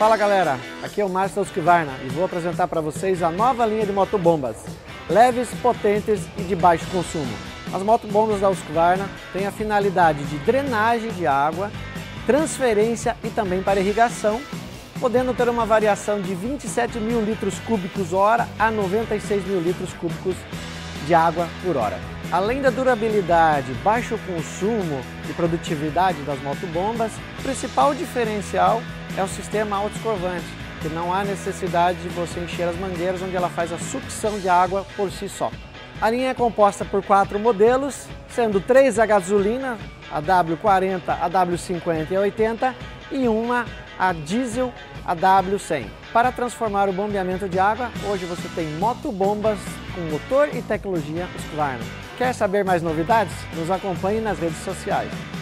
Fala galera, aqui é o Márcio da Husqvarna e vou apresentar para vocês a nova linha de motobombas, leves, potentes e de baixo consumo. As motobombas da Husqvarna têm a finalidade de drenagem de água, transferência e também para irrigação, podendo ter uma variação de 27 mil litros cúbicos hora a 96 mil litros cúbicos de água por hora. Além da durabilidade, baixo consumo e produtividade das motobombas, o principal diferencial é o sistema autoescovante, que não há necessidade de você encher as mangueiras, onde ela faz a sucção de água por si só. A linha é composta por 4 modelos, sendo 3 a gasolina, a W40, a W50 e a 80, e uma a diesel, a W100. Para transformar o bombeamento de água, hoje você tem motobombas com motor e tecnologia Husqvarna. Quer saber mais novidades? Nos acompanhe nas redes sociais.